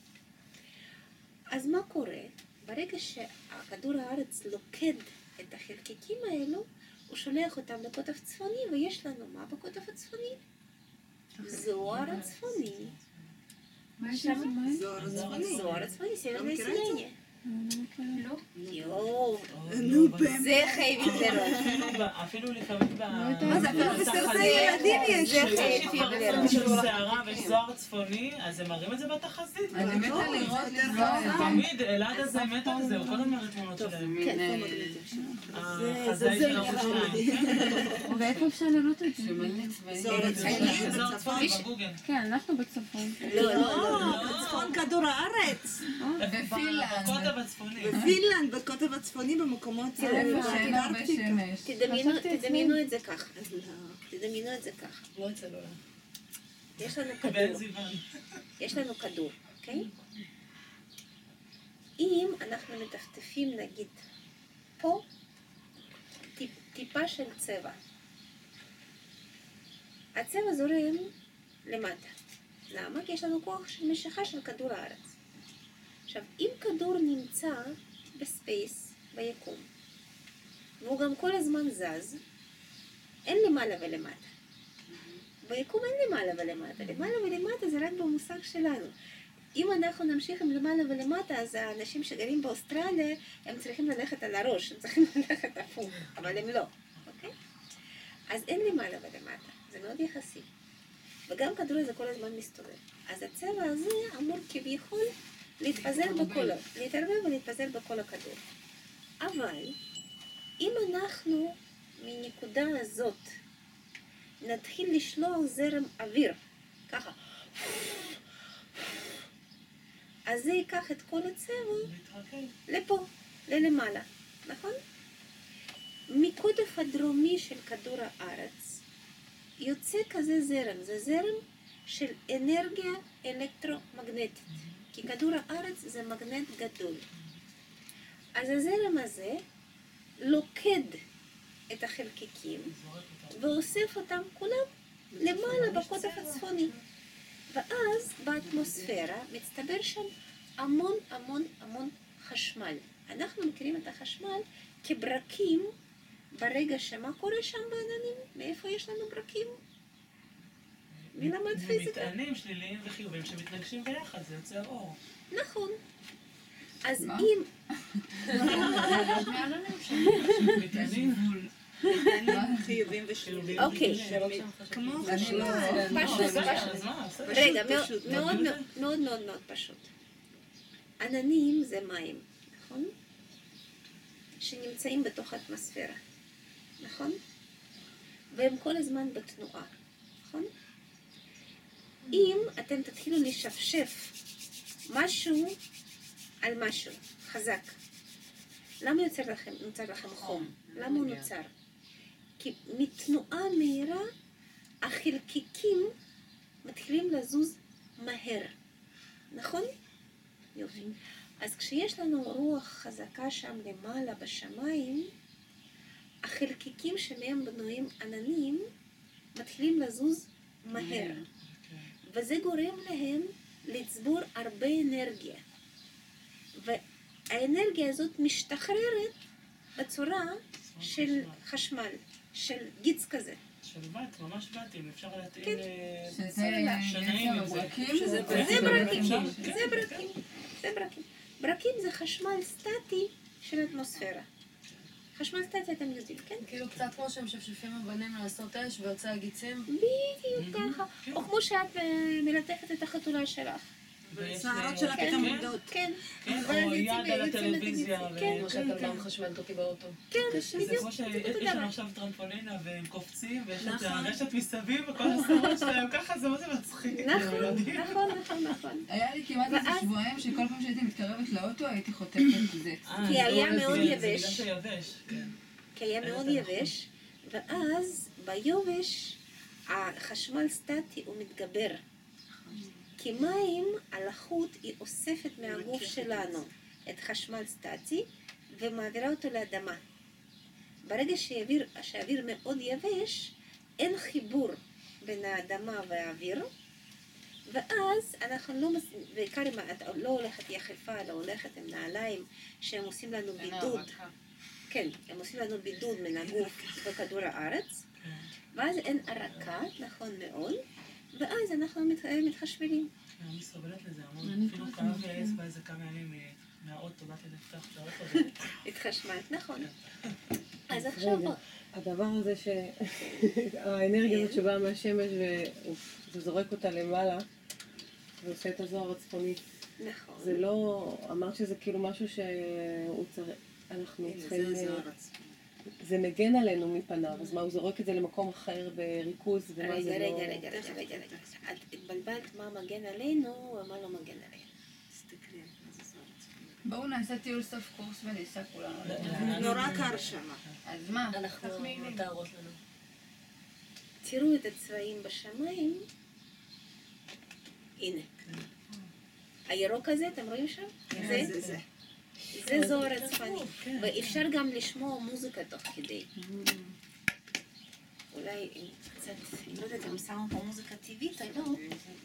אז מה קורה? ברגע שהכדור הארץ לוקד את החלקיקים האלו, הוא שולח אותם לקוטב צפוני, ויש לנו מה בקוטב הצפוני? זוהר הצפוני. מה יש שם? זוהר הצפוני. זוהר הצפוני, סרט לא מכירה את זה? ויסלניה. לא? יואו, נו, באמת. זה חייבים לראות. אפילו לפעמים ב... מה זה, אפילו בסרטי ילדים יש. זה חייבים לראות. של שערה ויש זוהר צפוני, אז הם מראים את זה בתחזית. אני מתה לראות את זה. תמיד, אלעד הזה מת על זה, הוא כל הזמן מראה תמונות שלהם. כן. החזאי של ערוץ שתיים. ואיפה אפשר לראות את זה? שמלא צבעים. זוהר הצפוני זוהר בצפון. צפוני בגוגל. כן, אנחנו בצפון. לא, לא, לא. לא, בצפון כדור הארץ. בפינלנד. בקוטב הצפוני. בפינלנד, בקוטב הצפוני, במקומות איפה שאין הרבה באנטארקטיקה. שמש. תדמיינו- חשבתי עצמי. תדמיינו את זה ככה. תדמיינו את זה ככה. לא אצל עולם. יש לנו בן כדור. זיוון. יש לנו כדור, אוקיי? אם אנחנו מטפטפים, נגיד, פה טיפ, טיפה של צבע. הצבע זורם למטה. למה? כי יש לנו כוח של משיכה של כדור הארץ. עכשיו, אם כדור נמצא בספייס, ביקום, והוא גם כל הזמן זז, אין למעלה ולמטה. ביקום אין למעלה ולמטה. למעלה ולמטה זה רק במושג שלנו. אם אנחנו נמשיך עם למעלה ולמטה, אז האנשים שגרים באוסטרליה, הם צריכים ללכת על הראש, הם צריכים ללכת הפוך, אבל הם לא, אוקיי? אז אין למעלה ולמטה, זה מאוד יחסי. וגם כדור הזה כל הזמן מסתובב. אז הצבע הזה אמור כביכול להתפזר בכל, להתערבב ולהתפזר בכל הכדור. אבל אם אנחנו מנקודה הזאת נתחיל לשלוח זרם אוויר, ככה, אז זה ייקח את כל הצבע להתרכז. לפה, ללמעלה, נכון? מקוטב הדרומי של כדור הארץ יוצא כזה זרם, זה זרם של אנרגיה אלקטרומגנטית, כי כדור הארץ זה מגנט גדול. אז הזרם הזה לוקד את החלקיקים ואוסף אותם כולם למעלה בקוטב הצפוני. ואז באטמוספירה מצטבר שם המון המון המון חשמל. אנחנו מכירים את החשמל כברקים ברגע שמה קורה שם בעננים? מאיפה יש לנו ברקים? מי למד פיזיקה? מטענים שליליים וחיובים שמתנגשים ביחד, זה יוצר אור. נכון. אז אם... מטענים חיובים ושליליים. אוקיי. כמו חשמל. פשוט, פשוט. רגע, מאוד מאוד מאוד מאוד פשוט. עננים זה מים, נכון? שנמצאים בתוך האטמוספירה, נכון? והם כל הזמן בתנועה, נכון? אם אתם תתחילו לשפשף משהו על משהו חזק, למה יוצר לכם, נוצר לכם חום? למה הוא נוצר? כי מתנועה מהירה החלקיקים מתחילים לזוז מהר, נכון? יופי. אז כשיש לנו רוח חזקה שם למעלה בשמיים, החלקיקים שמהם בנויים עננים מתחילים לזוז מהר. וזה גורם להם לצבור הרבה אנרגיה. והאנרגיה הזאת משתחררת בצורה של חשמל, של גיץ כזה. של בת, ממש בתים, אפשר להתאים שנאים עם זה. זה ברקים, זה ברקים, זה ברקים. ברקים זה חשמל סטטי של האטמוספירה. חשמל סטטי אתם יודעים, כן? כאילו קצת כמו שהם שפשפים אבנים לעשות אש ויוצא הגיצים. בדיוק ככה. או כמו שאת מלטפת את החתולה שלך. והשערות שלה פתאום עומדות. כן. כן, או יד על הטלוויזיה. כן. כמו שאתה פעם מחשמלת אותי באוטו. כן, זה בדיוק. כמו שיש לנו עכשיו טרמפולינה והם קופצים ויש את הרשת מסביב וכל השערות שלהם ככה, זה מה זה מצחיק. נכון, נכון, נכון, נכון. היה לי כמעט איזה שבועיים שכל פעם שהייתי מתקרבת לאוטו הייתי חוטפת את זה. כי היה מאוד יבש. זה בגלל שיבש, כן. כי היה מאוד יבש, ואז ביובש החשמל סטטי הוא מתגבר. כי מים, הלחות היא אוספת מהגוף שלנו את חשמל סטטי ומעבירה אותו לאדמה. ברגע שהאוויר, שהאוויר מאוד יבש, אין חיבור בין האדמה והאוויר, ואז אנחנו לא, בעיקר אם את לא הולכת יחפה, לא הולכת עם נעליים שהם עושים לנו בידוד. כן, הם עושים לנו בידוד מן הגוף בכדור הארץ, ואז אין ערקה, נכון מאוד, ואז אנחנו מתחשמלים. אני סובלת לזה המון, אפילו כאב ועז באיזה כמה ימים מהאוטו, באתי לפתח את האוטו. התחשמלת, נכון. אז עכשיו... הדבר הזה שהאנרגיה הזאת שבאה מהשמש וזורק אותה למעלה ועושה את הזוהר הצפוני. נכון. זה לא... אמרת שזה כאילו משהו שהוא צריך... אנחנו צריכים... זה מגן עלינו מפניו, אז מה, הוא זורק את זה למקום אחר בריכוז, ומה זה לא... רגע, רגע, רגע, רגע, רגע. את התבלבלת מה מגן עלינו, ומה לא מגן עלינו. בואו נעשה טיול סוף קורס וניסע כולנו. נורא קר שמה. אז מה? אנחנו מתארות לנו. תראו את הצבעים בשמיים. הנה. הירוק הזה, אתם רואים שם? זה זה. זה זוהר הצפוני, ואפשר גם לשמוע מוזיקה תוך כדי. אולי קצת, לא יודעת, הם שמו פה מוזיקה טבעית, או לא?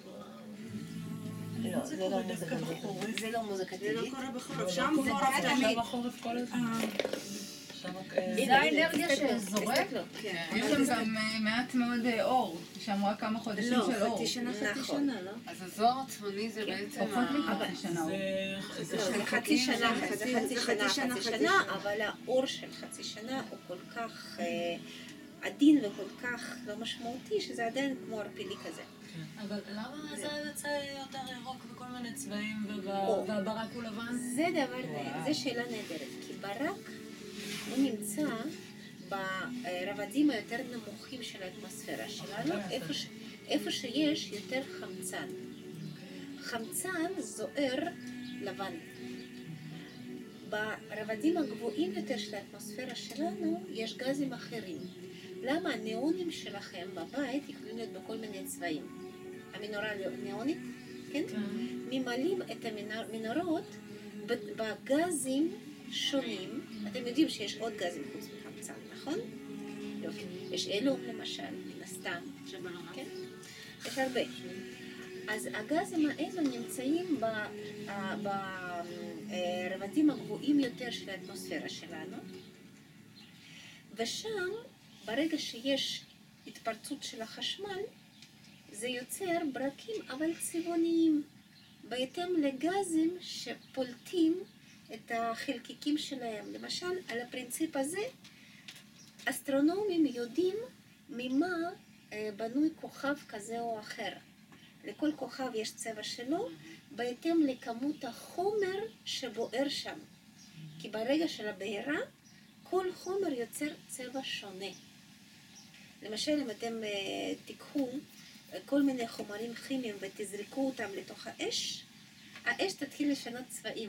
לא, זה לא מוזיקה טבעית. זה לא מוזיקה טבעית. זה לא קורה בחורף, שם זה חורף קרה תמיד. שם החורף כל הזמן. זה האנרגיה שזורק? כן. יש שם גם מעט מאוד אור, יש שם רק כמה חודשים של אור. לא, חצי שנה, חצי שנה, לא? אז הזוהר הצפוני זה בעצם... פחות מחצי שנה. זה חצי שנה, זה חצי שנה, חצי שנה, אבל האור של חצי שנה הוא כל כך עדין וכל כך לא משמעותי, שזה עדיין כמו ערפילי כזה. אבל למה זה יוצא יותר ירוק בכל מיני צבעים והברק הוא לבן? זה דבר, זה שאלה נהדרת, כי ברק הוא נמצא ברבדים היותר נמוכים של האטמוספירה שלנו, איפה, ש... איפה שיש יותר חמצן. חמצן זוהר לבן. ברבדים הגבוהים יותר של האטמוספירה שלנו יש גזים אחרים. למה הניאונים שלכם בבית יכולים להיות בכל מיני צבעים? המנורה ניאונית, כן? ממלאים את המנורות בגזים שונים. אתם יודעים שיש עוד גזים חוץ מחמצן, נכון? יופי. יש אלו למשל, מן הסתם. כן? יש הרבה. אז הגזים האלו נמצאים ברבדים הגבוהים יותר של האטמוספירה שלנו, ושם ברגע שיש התפרצות של החשמל, זה יוצר ברקים אבל צבעוניים, בהתאם לגזים שפולטים את החלקיקים שלהם. למשל, על הפרינציפ הזה, אסטרונומים יודעים ממה בנוי כוכב כזה או אחר. לכל כוכב יש צבע שלו, בהתאם לכמות החומר שבוער שם. כי ברגע של הבעירה, כל חומר יוצר צבע שונה. למשל, אם אתם uh, תיקחו כל מיני חומרים כימיים ותזרקו אותם לתוך האש, האש תתחיל לשנות צבעים.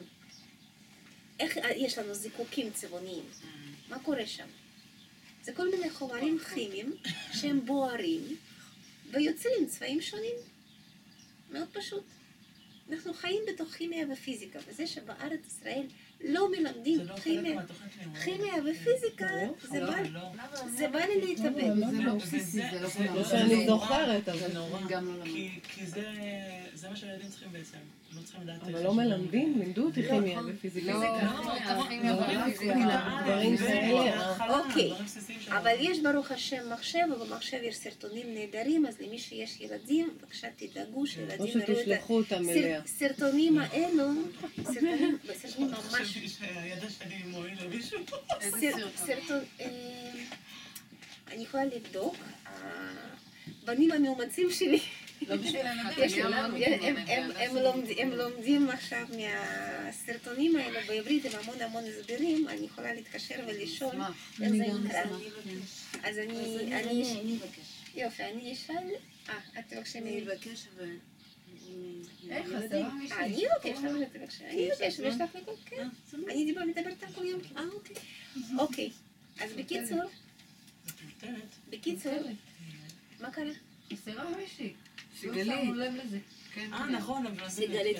איך יש לנו זיקוקים צבעוניים? מה קורה שם? זה כל מיני חומרים כימיים שהם בוערים ויוצרים צבעים שונים. מאוד פשוט. אנחנו חיים בתוך כימיה ופיזיקה, וזה שבארץ ישראל לא מלמדים כימיה, כימיה ופיזיקה, זה בא לי להתאבד. זה לא בסיסי, זה לא כולם. לא שאני זוכרת, אבל זה נורא, גם לא למדתי. כי זה מה שהילדים צריכים בעצם. לא צריכים לדעת... אבל לא מלמדים, לימדו אותי כימיה ופיזיקה. לא, כימיה ופיזיקה. דברים כאלה. אוקיי, אבל יש ברוך השם מחשב, ובמחשב יש סרטונים נהדרים, אז למי שיש ילדים, בבקשה תדאגו שילדים או שתשלחו אותם אליה. סרטונים האלו, סרטונים ממש... הידע שלי מועיל למישהו. סרטון... אני יכולה לבדוק, הבנים המאומצים שלי, לא בשביל הילדים, הם לומדים עכשיו מהסרטונים האלה בעברית עם המון המון הסברים, אני יכולה להתקשר ולשאול איך זה נקרא. אז אני... יופי, אני אשאל... אה, את תבקשי מי? אני אבקש ו... איך, חסרה מישהי? אני אבקש, למה שתבקשי? אני אבקש, ויש לך מקום, כן. אני דיבר, מדברת על כל יום. אה, אוקיי. אוקיי, אז בקיצור... בקיצור, מה קרה? חסרה מישהי. לא שמו לב לזה. אה, נכון, אבל... סיגלית.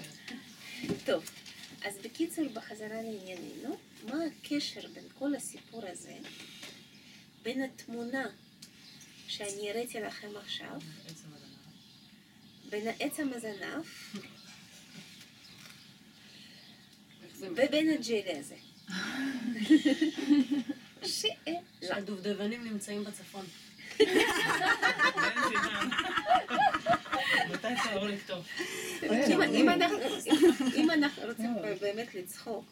טוב, אז בקיצור, בחזרה לענייננו, מה הקשר בין כל הסיפור הזה, בין התמונה שאני הראיתי לכם עכשיו, בין העץ המזנף, ובין הג'לי הזה. שאלה. שהדובדבנים נמצאים בצפון. מתי תעבור לכתוב? אם אנחנו רוצים באמת לצחוק,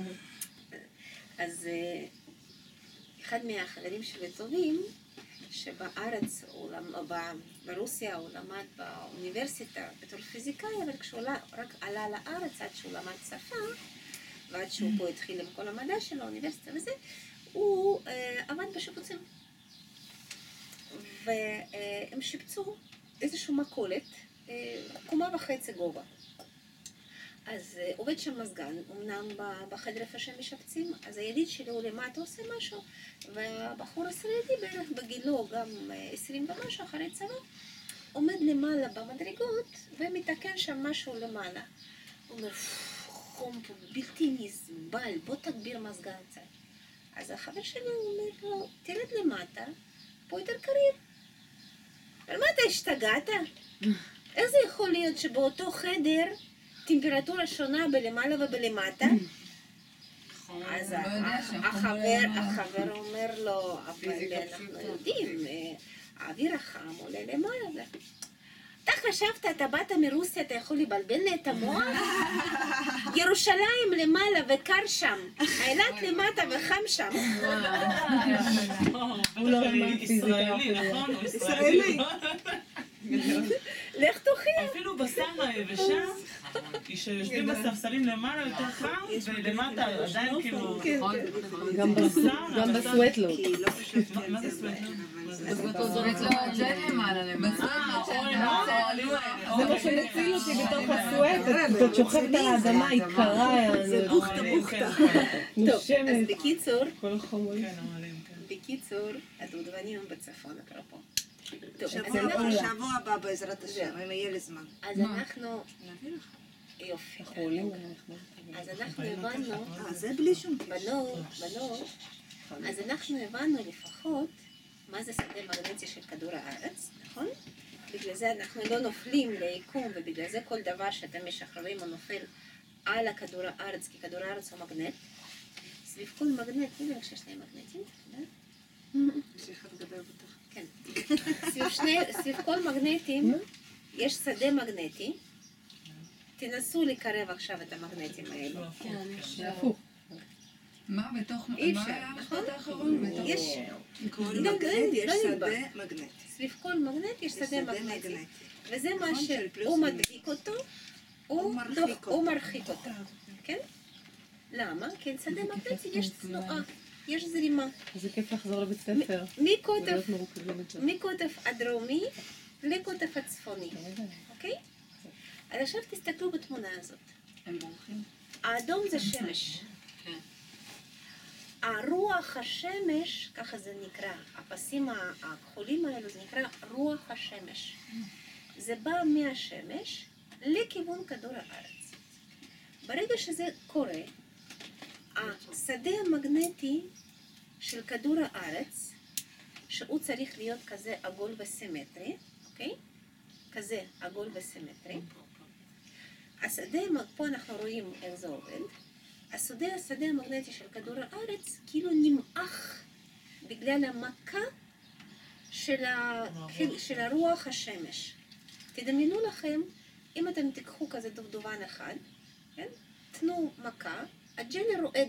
אז אחד מהחברים שלי טובים, שבארץ, ברוסיה, הוא למד באוניברסיטה בתור פיזיקאי, אבל כשהוא רק עלה לארץ עד שהוא למד שפה, ועד שהוא פה התחיל עם כל המדע שלו, האוניברסיטה וזה, הוא עבד בשיפוצים. והם שיפצו איזשהו מקולת, קומה וחצי גובה. אז עובד שם מזגן, אמנם בחדר איפה שהם משפצים, אז הידיד שלי הוא למטה עושה משהו, והבחור הישראלי בערך בגילו, גם עשרים ומשהו אחרי צבא, עומד למעלה במדרגות ומתקן שם משהו למעלה. הוא אומר, חום פה, בלתי נסבל, בוא תגביר מזגן קצת. אז החבר שלי אומר לו, תרד למטה, פה יותר קריב. אבל מה אתה השתגעת? איך זה יכול להיות שבאותו חדר טמפרטורה שונה בלמעלה ובלמטה? אז החבר אומר לו, אבל אנחנו יודעים, האוויר החם עולה למעלה. אתה חשבת, אתה באת מרוסיה, אתה יכול לבלבל לי את המוח? ירושלים למעלה וקר שם, אילת למטה וחם שם. הוא לא ישראלי, נכון? הוא ישראלי. לך תוכיח. אפילו בסם היבשה, שיושבים בספסלים למעלה יותר חם, ולמטה עדיין כאילו... גם בסווטלוד. מה זה סווטלוד? זה למעלה למעלה. זה מה שמציל אותי בתוך הסואט, את שוכבת על האדמה, היא קרה, זה בוכתה בוכתה. נושמת. אז בקיצור, כל החומרים. כן, עמלים, כן. בקיצור, הדודבנים בצפון, אפרופו. טוב, אז שבוע אנחנו... הבא, שבוע הבא בעזרת השם, אם יהיה לי זמן. אז אנחנו... יופי. אנחנו עולים עלייך. אז אנחנו הבנו, אה, זה בלי שום קשר. בנות, בנות, אז אנחנו הבנו לפחות מה זה שדה מגנטי של כדור הארץ, נכון? בגלל זה אנחנו לא נופלים ליקום, ובגלל זה כל דבר שאתם משחררים הוא נופל על הכדור הארץ, כי כדור הארץ הוא מגנט. סביב כל מגנט, תראי רק שיש להם מגנטים, יש אחד גדול בטח. כן. סביב שני, סביב כל מגנטים יש שדה מגנטי. תנסו לקרב עכשיו את המגנטים האלו. זה הפוך. מה בתוך... אי מה אפשר, היה נכון? המשפט האחרון? בתוך- יש... כל לא, מגנט לא, יש לא שדה נדבק. מגנט. סביב כל מגנט יש שדה מגנטי. וזה מה נכון, של פלוס שהוא מינוס. מדביק אותו, הוא מרחיק דוח- אותו. הוא מרחיק אותו. כן? למה? כי לשדה מגנטי יש תנועה, יש זרימה. זה כיף לחזור לבית ספר. מקוטב, ולהיות מרוכזים יותר. מקוטב הדרומי לקוטב הצפוני, אוקיי? אז עכשיו תסתכלו בתמונה הזאת. הם בורחים. האדום זה שמש. כן. הרוח השמש, ככה זה נקרא, הפסים הכחולים האלו, זה נקרא רוח השמש. זה בא מהשמש לכיוון כדור הארץ. ברגע שזה קורה, השדה המגנטי של כדור הארץ, שהוא צריך להיות כזה עגול וסימטרי, אוקיי? כזה עגול וסימטרי. השדה, פה אנחנו רואים איך זה עובד. השדה, השדה המגנטי של כדור הארץ כאילו נמעך בגלל המכה של, ה... של הרוח השמש. תדמיינו לכם, אם אתם תיקחו כזה דובדובן אחד, כן? תנו מכה, הג'ל רועד.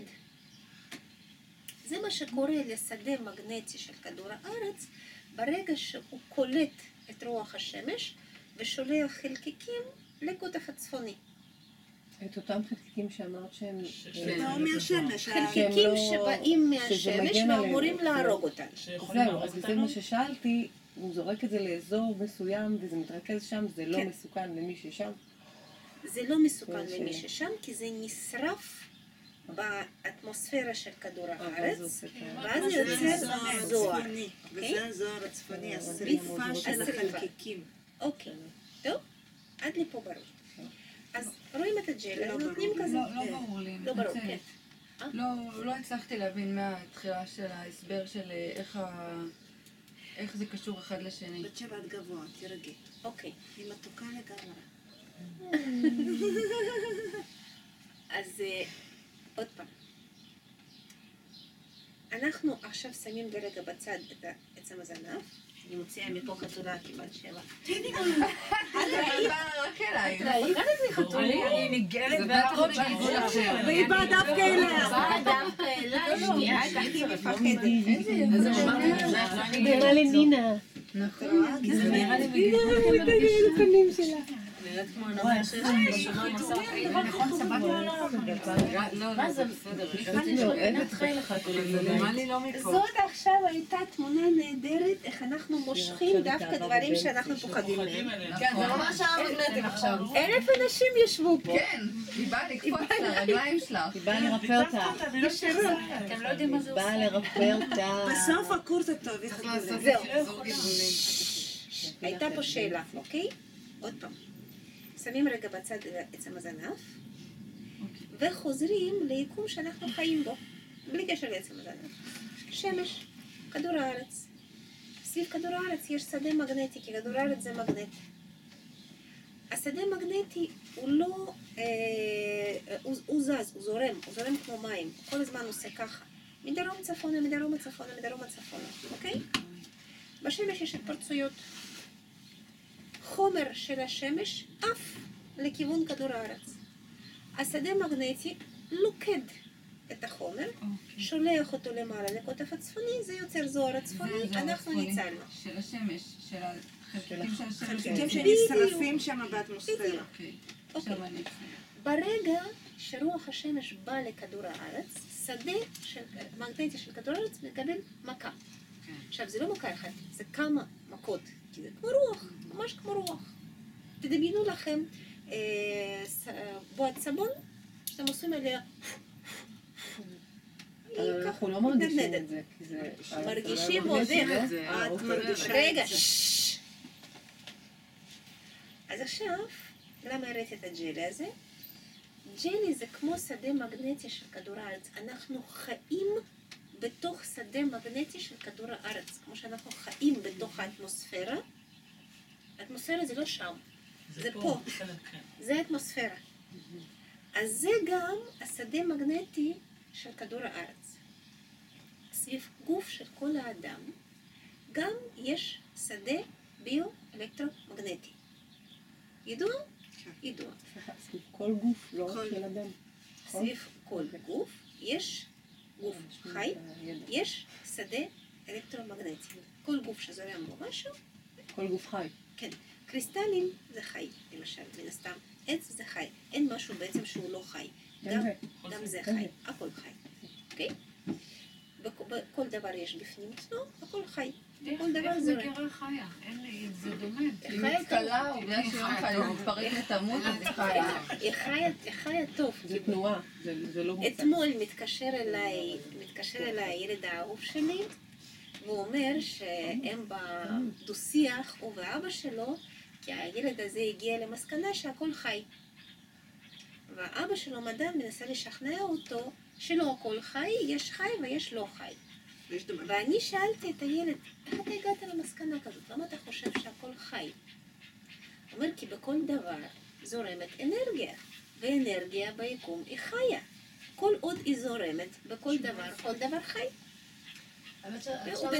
זה מה שקורה לשדה מגנטי של כדור הארץ ברגע שהוא קולט את רוח השמש ושולח חלקיקים לקוטב הצפוני. את אותם חלקיקים שאמרת שהם... באו מהשמש. חלקיקים לא- שבאים שזה מהשמש מגן ואמורים עלינו. להרוג אותנו. שיכולים זהו, להרוג אז זה אותנו? מה ששאלתי, הוא זורק את זה לאזור מסוים וזה מתרכז שם, זה לא כן. מסוכן למי ששם? זה לא מסוכן זה למי ש- ששם, כי זה נשרף באטמוספירה של כדור אבל זה הארץ, עושה את ה- ואז זה יוצר זוהר. אוקיי? וזה הזוהר הצפוני, השריפה של השריפה. החלקיקים. אוקיי, טוב? עד לפה ברור. אז רואים את הג'ל, אז לא נותנים ברור. כזה. לא, לא ברור לי, לא ברור, מתנצלת. כן. לא, לא הצלחתי להבין מההתחלה של ההסבר של אה, איך ה... איך זה קשור אחד לשני. בת שבע את גבוה, תרגי. אוקיי, היא מתוקה לגמרי. אז אה, עוד פעם. אנחנו עכשיו שמים לרגע בצד את עצם הזנב. אני מוציאה מפה חתולה כבת שבע. רק אליי. אני ניגלת והכל בגבול אחר. והיא באה דווקא אליה. באה דווקא אליי, שנייה, את הכי מפחדת. איזה ממש נראה לי נינה. נכון. זה נראה לי בגלל הפנים שלה. נראית כמו הנורא שיש לנו בשנה מסע חיים. מה זה בסדר? אני אוהבת זה נראה לי לא מפה. זאת עכשיו הייתה תמונה נהדרת, איך אנחנו מושכים דווקא דברים שאנחנו פוחדים מהם. כן, זה ממש המגנטים עכשיו. אלף אנשים ישבו פה. כן, היא באה לקפוץ לרגליים שלך. היא באה לרפא אותה. אתם לא יודעים מה זה באה עושה. לרפא אותה. בסוף הקורס הטוב, היא צריך לעשות חתולה. זהו. אזור גלגולים. הייתה פה שאלה, אוקיי? עוד פעם. שמים רגע בצד את עצם הזנב, וחוזרים ליקום שאנחנו חיים בו, בלי קשר לעצם הזנב. שמש, כדור הארץ. סביב כדור הארץ יש שדה מגנטי, כי כדור הארץ זה מגנט. השדה מגנטי הוא לא, אה, הוא, הוא זז, הוא זורם, הוא זורם כמו מים, הוא כל הזמן עושה ככה. מדרום צפונה, מדרום צפונה, מדרום צפונה, אוקיי? בשמש יש התפרצויות. חומר של השמש עף לכיוון כדור הארץ. השדה מגנטי לוקד את החומר, שולח אותו למעלה לקוטב הצפוני, זה יוצר זוהר הצפוני, אנחנו ניצלנו. של השמש, של החלקיקים של השמש. חלקיקים שנשרפים שם באטמוספירה. אוקיי, עכשיו אני... ברגע שרוח השמש בא לכדור הארץ, שדה של, מגנטי של כדור הארץ מקבל מכה. עכשיו, זה לא מכה אחת, זה כמה מכות, כי זה כמו רוח, ממש כמו רוח. תדמיינו לכם אה, ס- בועת סבון, שאתם עושים עליה... אבל אנחנו לא מרגישים את זה, כי זה... מרגישים אבל עוד איך. זה- אה, את אוקיי. מרגישה רגע, את זה. ששש. אז עכשיו, למה הראיתי את הג'לי הזה? ג'לי זה כמו שדה מגנטי של כדור הארץ. אנחנו חיים בתוך שדה מגנטי של כדור הארץ, כמו שאנחנו חיים בתוך האטמוספירה. האטמוספירה זה לא שם, זה פה. בסדר, כן. זה האטמוספירה. אז זה גם השדה מגנטי של כדור הארץ. סביב גוף של כל האדם גם יש שדה ביו-אלקטרומגנטי. ידוע? ידוע. סליחה, סביב כל גוף, לא רק של אדם. נכון? סביב כל גוף יש גוף חי, יש שדה אלקטרומגנטי. כל גוף שזורם בו משהו, כל גוף חי. כן. קריסטלים זה חי, למשל, מן הסתם. עץ זה חי. אין משהו בעצם שהוא לא חי. גם גם, זה. גם זה גם חי. זה. הכל חי. אוקיי? בכ- בכל דבר יש בפנים אצלו, הכל חי. בכל דבר איך זורם. מכירה חיה? אין לי, זה דומה. היא חיה מתכלה, או בגלל שהיא לא חיה, היא מתפרקת למות, אז היא חיה. היא חיה, היא חיה טוב. זה תנועה, זה זה לא מוצא. אתמול מתקשר אליי, מתקשר אליי ילד האהוב שלי, והוא אומר שהם בדו-שיח, הוא ואבא שלו, כי הילד הזה הגיע למסקנה שהכל חי. והאבא שלו מדען מנסה לשכנע אותו שלא הכל חי, יש חי ויש לא חי. ואני שאלתי את הילד, איך אתה הגעת למסקנה כזאת? למה אתה חושב שהכל חי? הוא אומר, כי בכל דבר זורמת אנרגיה, ואנרגיה ביקום היא חיה. כל עוד היא זורמת, בכל דבר, כל דבר חי. האמת והוא שעכשיו